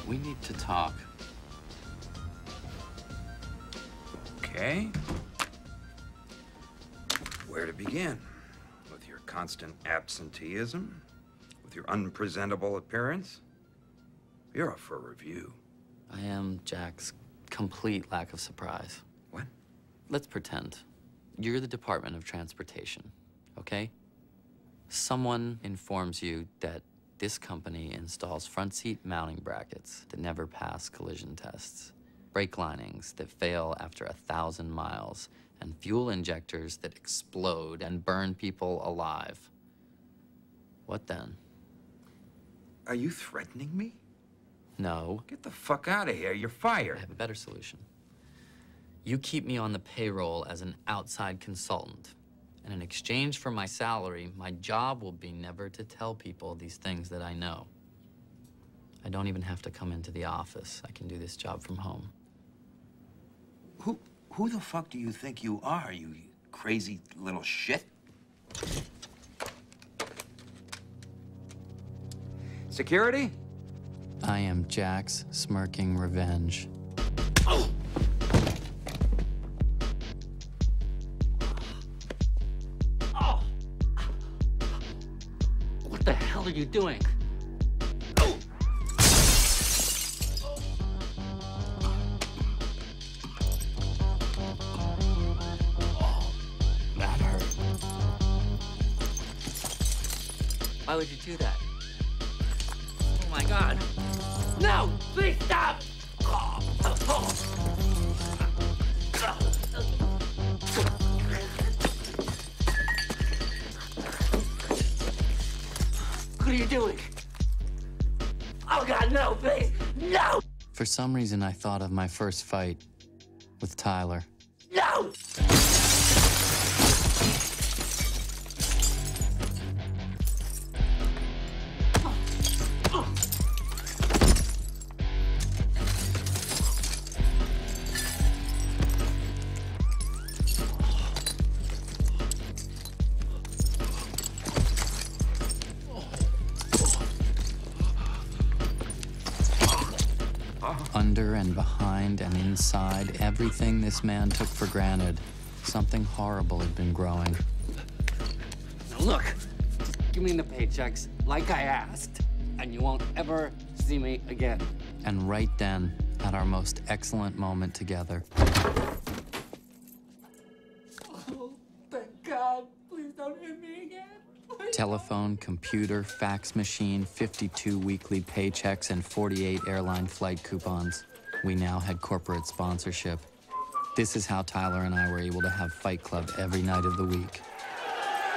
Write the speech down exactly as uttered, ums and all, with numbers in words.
We need to talk. Okay. Where to begin? With your constant absenteeism? With your unpresentable appearance? You're up for review. I am Jack's complete lack of surprise. What? Let's pretend. You're the Department of Transportation, okay? Someone informs you that this company installs front seat mounting brackets that never pass collision tests, brake linings that fail after a thousand miles, and fuel injectors that explode and burn people alive. What then? Are you threatening me? No. Get the fuck out of here. You're I fired. have a better solution. You keep me on the payroll as an outside consultant. And in exchange for my salary, my job will be never to tell people these things that I know. I don't even have to come into the office. I can do this job from home. Who, who the fuck do you think you are, you crazy little shit? Security? I am Jack's smirking revenge. Oh! Oh! What the hell are you doing? Oh! Oh, that hurt. Why would you do that? Oh my God. No! Please stop! What are you doing? Oh God, no, please, no! For some reason, I thought of my first fight with Tyler. No! Under and behind and inside, everything this man took for granted, something horrible had been growing. Now look, give me the paychecks like I asked, and you won't ever see me again. And right then, at our most excellent moment together. Oh, thank God. Please don't hit me again. Please. Telephone, computer, fax machine, fifty-two weekly paychecks, and forty-eight airline flight coupons. We now had corporate sponsorship. This is how Tyler and I were able to have Fight Club every night of the week.